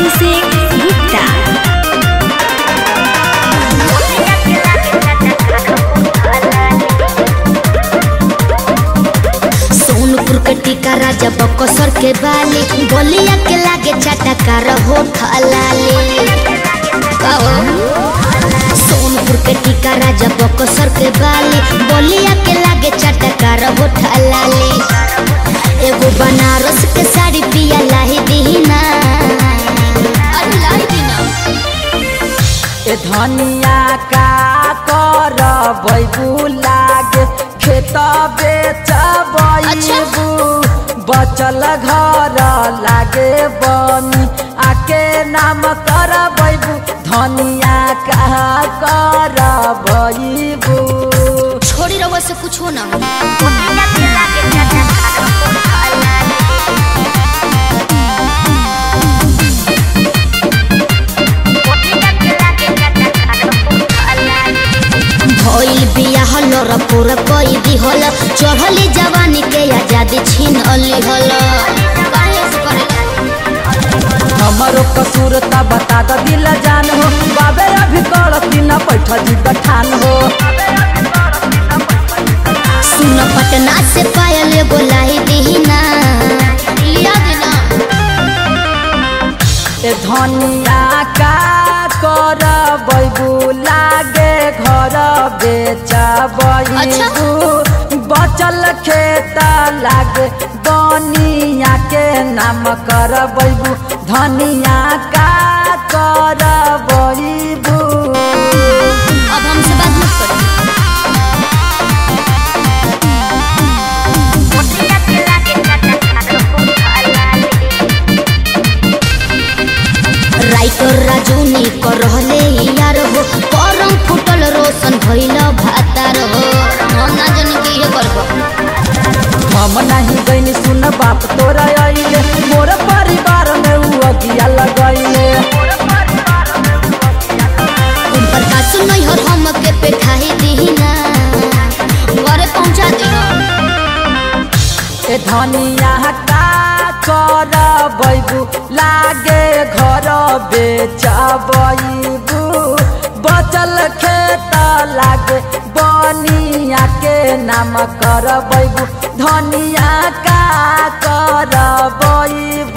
अभिषेक गुप्ता। सोनपुर के टीका राजा बकसर के बाली बलिया के लागे चटकार होठ लाली। सोनपुर के टीका राजा बकसर के बाली बलिया के लागे चटकार होठ लाली। एगो बनारस के साड़ी पिया लाही दीना। अरे लाही दीना ए धनिया का कर बैबू लागे खेत बेचबू बचल घर लागे बनी आके नाम कर बैबू धनिया का कर बैबू। छोड़ी रवा से कुछ हो ना भइल बिया हलर पूरा कई दिहल चढ़ली जवानी के आजादी छीन अली हल। हमारो कसूर ता बता द दिल जान हो बाबे अभी कलती न बैठा जी गठान हो। सुन पटना से पायल बोलाई दीना लिया देना। ए धनिया का कर बैबू लागे घर बेचबू बचल खेत लागे बनिया के नाम कर बैबू धनिया का कर बैबू। अब हमसे बात मत करो। राइटर राजूनी कर रहले यार हो करम फुटल रोशन भइल भातार हो। हम ना जानी की ये करबो हम नहीं गईनी सुन बाप तोरा आइले मोर परिवार में उ अगिया लगैले। उन पर का सुनई हर हम के पे खाई दीना घरे पहुंचा देना। ए धनिया का कर बैबू लागे घर बेचबू बचल खेत लागे बनिया के नाम कर बैबू धनिया का कर बैबू।